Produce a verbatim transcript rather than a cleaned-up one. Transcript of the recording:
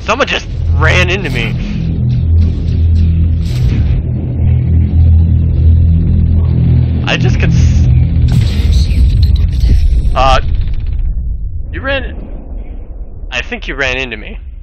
Someone just ran into me. I just could. S uh, you ran. I think you ran into me.